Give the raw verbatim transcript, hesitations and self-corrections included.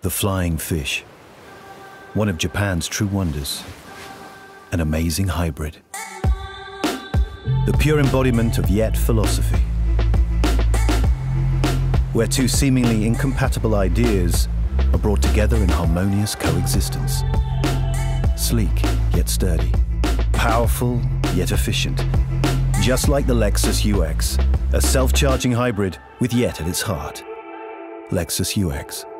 The flying fish, one of Japan's true wonders, an amazing hybrid. The pure embodiment of yet philosophy, where two seemingly incompatible ideas are brought together in harmonious coexistence. Sleek yet sturdy, powerful yet efficient, just like the Lexus U X, a self-charging hybrid with yet at its heart. Lexus U X.